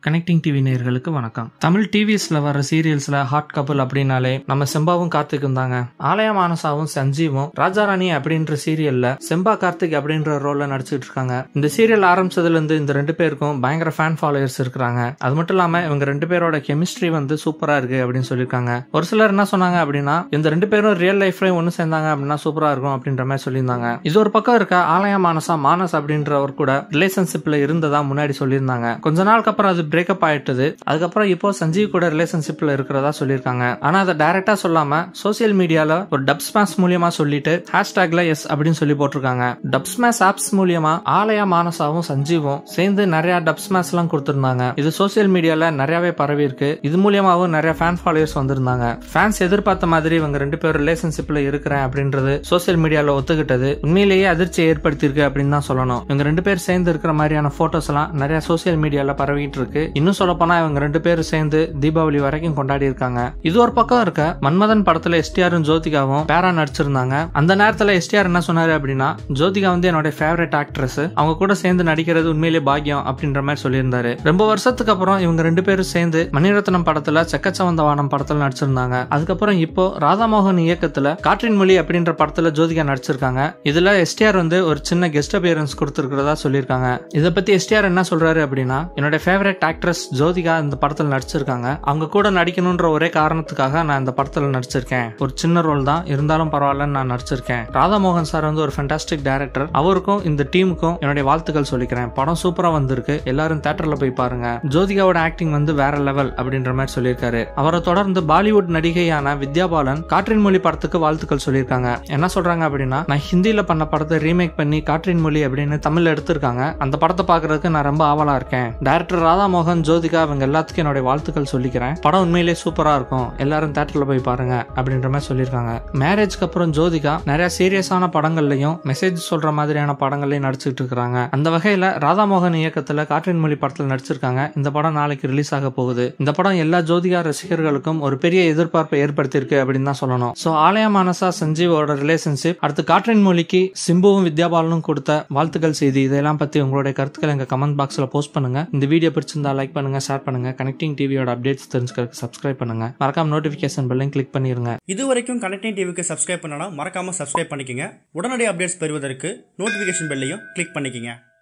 Connecting TV நேயர்களுக்கு வணக்கம். தமிழ் டிவிஸ்ல வர சீரியல்ஸ்ல ஹாட் கப்புள் அப்படின்னாலே நம்ம செம்பாவும் கார்த்திக்கும் தாங்க. ஆலயா மானசாவும் சஞ்சீவும் ராஜாராணி அப்படின்ற சீரியல்ல செம்பா கார்த்திக் அப்படின்ற ரோல்ல நடிச்சிட்டு இருக்காங்க. இந்த சீரியல் ஆரம்பிச்சதுல இருந்து இந்த ரெண்டு பேருக்கும் பயங்கர ஃபேன் ஃபாலோயர்ஸ் இருக்காங்க. அது மட்டும் இல்லாம இவங்க ரெண்டு பேரோட கெமிஸ்ட்ரி சூப்பரா இருக்கு அப்படின்னு சொல்லியிருக்காங்க. ஒரு சிலர் என்ன சொன்னாங்க அப்படின்னா, இந்த ரெண்டு பேரும் ரியல் லைஃப்லயும் ஒன்னு சேர்ந்தாங்க அப்படின்னா சூப்பரா இருக்கும் அப்படின்ற மாதிரி சொல்லியிருந்தாங்க. இது ஒரு பக்கம் இருக்க, ஆலயா மானஸ் அப்படின்றவர் கூட ரிலேஷன்ஷிப்ல இருந்ததா முன்னாடி சொல்லியிருந்தாங்க. கொஞ்ச நாளுக்கு அப்புறம் அது பிரேக்கப் ஆயிட்டது. அதுக்கப்புறம் இப்போ சஞ்சீவ் கூட ரிலேஷன்ஷிப்ல இருக்கிறதா சொல்லியிருக்காங்க. ஆனா அதை டைரக்டா சொல்லாம சோசியல் மீடியால ஒரு டப் ஸ்மாஷ் மூலியமா சொல்லிட்டு ஹேஷ்டாக்ல எஸ் அப்படின்னு சொல்லி போட்டிருக்காங்க. டப் ஸ்மாஷ் ஆப்ஸ் மூலியமா ஆலயா மானசாவும் சஞ்சீவும் சேர்ந்து நிறைய டப் ஸ்மாஷ் எல்லாம் கொடுத்திருந்தாங்க. இது சோசியல் மீடியால நிறையவே பரவி இருக்கு. இது மூலியமாவும் நிறைய ஃபேன் ஃபாலோயர்ஸ் வந்திருந்தாங்க. ஃபேன்ஸ் எதிர்பார்த்த மாதிரி இவங்க ரெண்டு பேரும் ரிலேஷன்ஷிப்ல இருக்கிறேன் அப்படின்றது சோசியல் மீடியால ஒத்துக்கிட்டது உண்மையிலேயே அதிர்ச்சியை ஏற்படுத்தியிருக்கு அப்படின்னு தான் சொல்லணும். இவங்க ரெண்டு பேர் சேர்ந்து இருக்கிற மாதிரியான போட்டோஸ் எல்லாம் நிறைய சோசியல் மீடியால பரவிட்டு இருக்கு. இன்னும் சொல்ல போனா இவங்க ரெண்டு பேரும் சேர்ந்து தீபாவளி வரைக்கும் கொண்டாடி இருக்காங்க. இது ஒரு பக்கம் இருக்க, மன்மதன் படத்துல எஸ்டிஆரும் ஜோதிகாவும் பேரா நடிச்சிருந்தாங்க. அந்த நேரத்துல எஸ்டிஆர் என்ன சொன்னாரு அப்படின்னா, ஜோதிகா என்னோட ஃபேவரட் ஆக்ட்ரஸ், அவங்க கூட சேர்ந்து நடிக்கிறது உண்மையிலே பாக்கியம் அப்படின்ற மாதிரி சொல்லியிருந்தாரு. ரொம்ப வருஷத்துக்கு அப்புறம் இவங்க ரெண்டு பேரும் சேர்ந்து மணிரத்னம் படத்துல செக்கச்சவந்த வானம் படத்துல நடிச்சிருந்தாங்க. அதுக்கப்புறம் இப்போ ராதாமோகன் இயக்கத்துல காற்றின் மொழி அப்படின்ற படத்துல ஜோதிகா நடிச்சிருக்காங்க. இதுல எஸ்டிஆர் ஒரு சின்ன கெஸ்ட் அப்பியரன்ஸ் கொடுத்திருக்கிறதா சொல்லியிருக்காங்க. இதை பத்தி எஸ்டிஆர் என்ன சொல்றாரு அப்படின்னா, என்னோட ஃபேவரட் ஆக்ட்ரஸ் ஜோதிகா இந்த படத்துல நடிச்சிருக்காங்க. அவங்க கூட நடிக்கணும்ன்ற ஒரே காரணத்துக்காக நான் இந்த படத்துல நடிச்சிருக்கேன். ஒரு சின்ன ரோல் தான் இருந்தாலும் பரவாயில்லன்னு நான் நடிச்சிருக்கேன். ராதாமோகன் சார் ஒரு ஃபேண்டாஸ்டிக் டைரக்டர். அவருக்கும் இந்த டீமுக்கும் என்னுடைய வாழ்த்துக்கள் சொல்லிக்கிறேன். படம் சூப்பரா வந்திருக்கு, எல்லாரும் தியேட்டர்ல போய் பாருங்க. ஜோதிகாவோட ஆக்டிங் வேற லெவல் அப்படின்ற மாதிரி சொல்லியிருக்காரு. அவரை தொடர்ந்து பாலிவுட் நடிகையான வித்யா பாலன் காற்றின் மொழி படத்துக்கு வாழ்த்துக்கள் சொல்லியிருக்காங்க. என்ன சொல்றாங்க அப்படின்னா, நான் ஹிந்தியில பண்ண படத்தை ரீமேக் பண்ணி காற்றின் மொழி அப்படின்னு தமிழ்ல எடுத்திருக்காங்க. அந்த படத்தை பாக்குறதுக்கு நான் ரொம்ப ஆவலா இருக்கேன். டைரக்டர் ராதாமோகன், ஜோதிகா அவங்க எல்லாத்துக்கும் என்னோட வாழ்த்துக்கள் சொல்லிக்கிறேன். படம் உண்மையிலேயே சூப்பரா இருக்கும், எல்லாரும் தியேட்டர்ல போய் பாருங்க அப்படின்ற மாதிரி சொல்லியிருக்காங்க. மேரேஜ்க்கு அப்புறம் ஜோதிகா நிறைய சீரியஸான படங்கள்லயும் மெசேஜ் சொல்ற மாதிரியான படங்கள்லயும் நடிச்சுட்டு இருக்காங்க. அந்த வகையில ராதாமோகன் இயக்கத்துல காற்றின் மொழி படத்துல நடிச்சிருக்காங்க. இந்த படம் நாளைக்கு ரிலீஸ் ஆக போகுது. இந்த படம் எல்லா ஜோதிகா ரசிகர்களுக்கும் ஒரு பெரிய எதிர்பார்ப்பை ஏற்படுத்தியிருக்கு அப்படின்னு தான் சொல்லணும். சோ ஆலயா மானசா சஞ்சீவோட ரிலேஷன்ஷிப், அடுத்து காற்றின் மொழிக்கு சிம்புவும் வித்யாபாலனும் கொடுத்த வாழ்த்துக்கள் செய்தி, இதெல்லாம் பத்தி உங்களுடைய கருத்துக்களை எங்க கமெண்ட் பாக்ஸ்ல போஸ்ட் பண்ணுங்க. இந்த வீடியோ பிடிச்சிருந்தா லைக் பண்ணுங்க, ஷேர் பண்ணுங்க. கனெக்டிங் டிவியோட அப்டேட்ஸ் தெரிஞ்சுக்கிறதுக்கு சப்ஸ்கிரைப் பண்ணுங்க. மறக்காம நோட்டிபிகேஷன் பெல்லையும் கிளிக் பண்ணிருங்க. இதுவரைக்கும் கனெக்டிங் டிவிக்கு சப்ஸ்கிரைப் பண்ணனா மறக்காம சப்ஸ்கிரைப் பண்ணிக்கங்க. உடனடி அப்டேட்ஸ் பெறுவதற்கு நோட்டிபிகேஷன் பெல்லையும் கிளிக் பண்ணிக்கங்க.